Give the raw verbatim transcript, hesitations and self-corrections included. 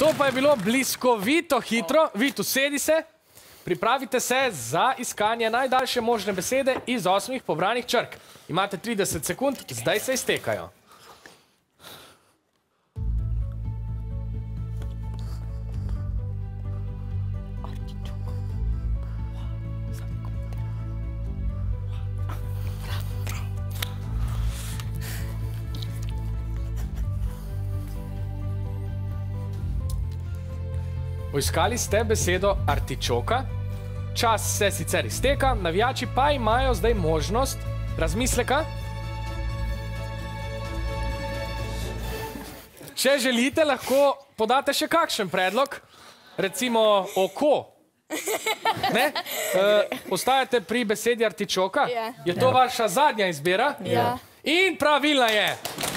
To pa je bilo bliskovito hitro. Vit, usedi se. Pripravite se za iskanje najdaljše možne besede iz osmih pobranih črk. Imate trideset sekund, zdaj se iztekajo. Poiskali ste besedo artičoka. Čas se sicer izteka, navijači pa imajo zdaj možnost razmisleka. Če želite, lahko podate še kakšen predlog, recimo oko. Ne? Uh, ostajate pri besedi artičoka? Ja. Je to vaša zadnja izbira? Ja. In pravilna je.